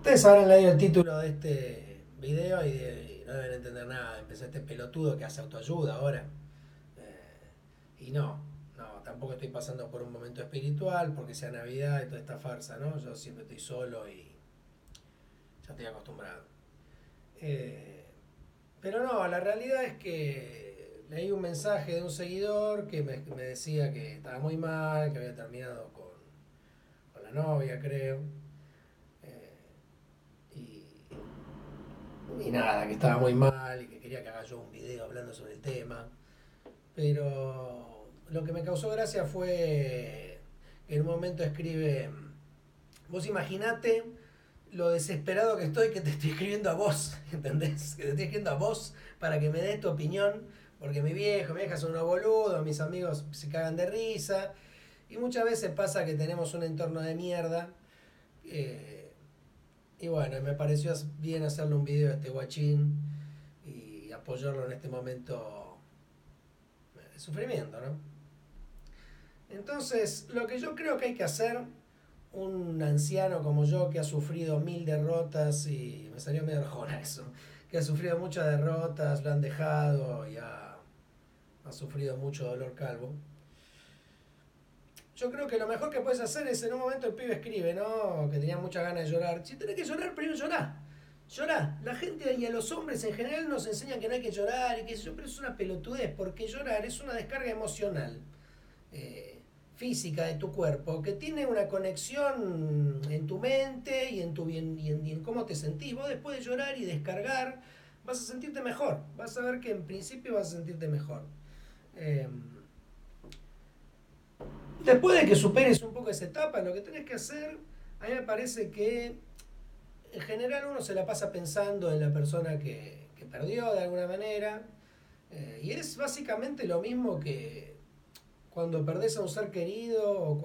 Ustedes habrán leído el título de este video y no deben entender nada. Empecé este pelotudo que hace autoayuda ahora. Y no, tampoco estoy pasando por un momento espiritual porque sea Navidad y toda esta farsa, ¿no? Yo siempre estoy solo y ya estoy acostumbrado. Eh, pero no, la realidad es que leí un mensaje de un seguidor que me decía que estaba muy mal, que había terminado con la novia, creo. Eh, y y nada, que estaba muy mal y que quería que haga yo un video hablando sobre el tema. Pero lo que me causó gracia fue que en un momento escribe, vos imaginate lo desesperado que estoy que te estoy escribiendo a vos, ¿entendés? Que te estoy escribiendo a vos para que me des tu opinión, porque mi vieja son unos boludos, mis amigos se cagan de risa, y muchas veces pasa que tenemos un entorno de mierda, eh, y bueno, me pareció bien hacerle un video a este guachín y apoyarlo en este momento de sufrimiento, ¿no? Entonces, lo que yo creo que hay que hacer, un anciano como yo que ha sufrido 1000 derrotas y me salió medio arjona eso, que ha sufrido muchas derrotas, lo han dejado y ha sufrido mucho dolor calvo. Yo creo que lo mejor que puedes hacer es en un momento el pibe escribe, ¿no? Que tenía muchas ganas de llorar. Si tenés que llorar, primero llorá. Llorá. La gente y a los hombres en general nos enseñan que no hay que llorar y qué sé yo, pero es una pelotudez, porque llorar es una descarga emocional, física de tu cuerpo, que tiene una conexión en tu mente y en, tu, y en cómo te sentís. Vos después de llorar y descargar, vas a sentirte mejor. Vas a ver que en principio vas a sentirte mejor. Eh, Después de que superes un poco esa etapa, lo que tenés que hacer, a mí me parece que en general uno se la pasa pensando en la persona que perdió de alguna manera. Y es básicamente lo mismo que cuando perdés a un ser querido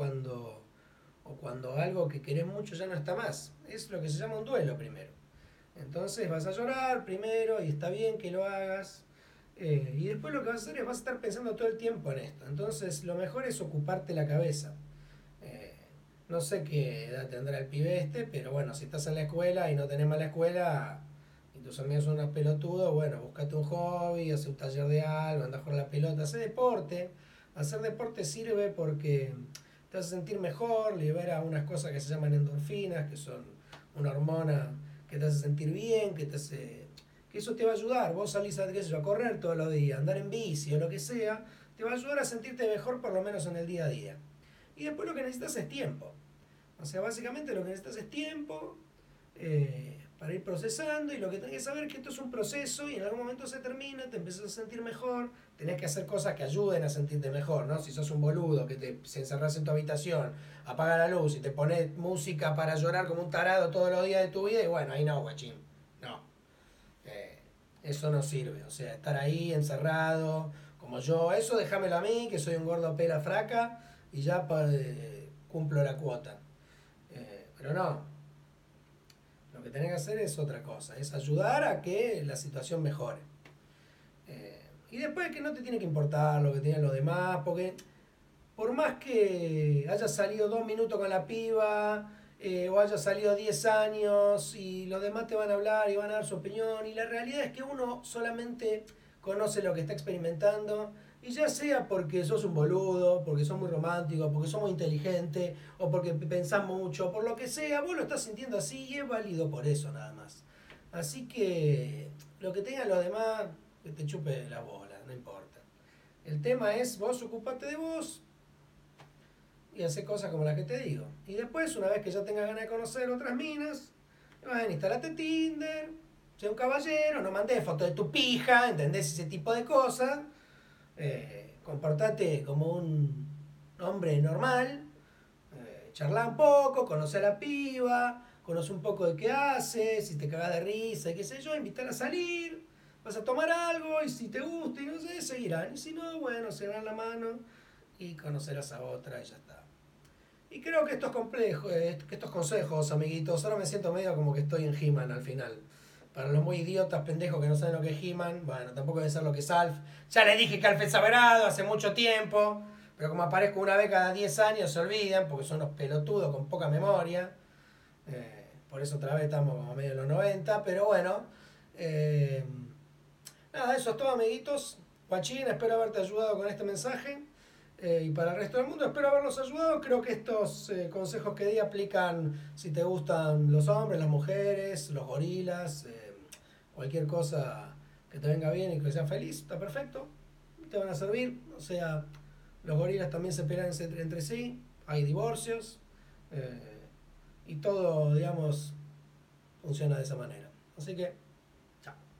o cuando algo que querés mucho ya no está más. Es lo que se llama un duelo primero. Entonces vas a llorar primero y está bien que lo hagas. Y después lo que vas a hacer es vas a estar pensando todo el tiempo en esto. Entonces lo mejor es ocuparte la cabeza. Eh, no sé qué edad tendrá el pibe este, pero bueno, si estás en la escuela y no tenés más la escuela y tus amigos son unos pelotudos, bueno, buscate un hobby, hace un taller de algo, anda a jugar la pelota, hace deporte. Hacer deporte sirve porque te vas a sentir mejor, libera unas cosas que se llaman endorfinas, que son una hormona que te hace sentir bien, que eso te va a ayudar. Vos salís a, qué sé yo, a correr todos los días, andar en bici o lo que sea, te va a ayudar a sentirte mejor por lo menos en el día a día. Y después lo que necesitas es tiempo. O sea, básicamente lo que necesitas es tiempo para ir procesando y lo que tenés que saber es que esto es un proceso y en algún momento se termina, te empiezas a sentir mejor, tenés que hacer cosas que ayuden a sentirte mejor, ¿no? Si sos un boludo que se encerrás en tu habitación, apaga la luz y te pones música para llorar como un tarado todos los días de tu vida y bueno, ahí no, guachín, no. Eh, Eso no sirve, o sea, estar ahí encerrado, como yo, eso déjamelo a mí, que soy un gordo pela fraca y ya cumplo la cuota. Pero no, lo que tenés que hacer es otra cosa, es ayudar a que la situación mejore. Y después que no te tiene que importar lo que tienen los demás, porque por más que haya salido 2 minutos con la piba, o haya salido 10 años y los demás te van a hablar y van a dar su opinión, y la realidad es que uno solamente conoce lo que está experimentando, y ya sea porque sos un boludo, porque sos muy romántico, porque sos muy inteligente, o porque pensás mucho, por lo que sea, vos lo estás sintiendo así y es válido por eso nada más. Así que lo que tengan los demás, que te chupe la bola, no importa. El tema es vos ocupate de vos, y hacer cosas como las que te digo. Y después, una vez que ya tengas ganas de conocer otras minas, bueno, instalate Tinder, sé un caballero, no mandes fotos de tu pija, ¿entendés? Ese tipo de cosas. Comportate como un hombre normal, charla un poco, conoce a la piba, conoce un poco de qué hace, si te cagas de risa y qué sé yo, invitar a salir, vas a tomar algo y si te gusta y no sé, seguirán. Y si no, bueno, se dan la mano y conocerás a otra y ya está. Y creo que estos complejos, que estos consejos, amiguitos, ahora me siento medio como que estoy en He-Man al final. Para los muy idiotas, pendejos que no saben lo que es He-Man, bueno, tampoco debe ser lo que es Alf. Ya le dije que Alf es sagrado hace mucho tiempo, pero como aparezco una vez cada 10 años se olvidan, porque son unos pelotudos con poca memoria. por eso otra vez estamos como medio en los 90, pero bueno. eh, Nada, eso es todo, amiguitos. Guachín, espero haberte ayudado con este mensaje. Y para el resto del mundo, espero haberlos ayudado. Creo que estos consejos que di aplican si te gustan los hombres, las mujeres, los gorilas, cualquier cosa que te venga bien y que seas feliz, está perfecto. Te van a servir. O sea, los gorilas también se pelean entre sí, hay divorcios y todo, digamos, funciona de esa manera. Así que